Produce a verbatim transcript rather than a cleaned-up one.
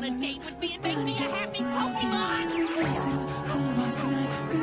a date with me and make me a happy Pokemon! Listen, who wants tonight?